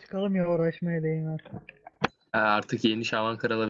çıkalım ya uğraşmaya değmez. Artık yeni Şaman Kralı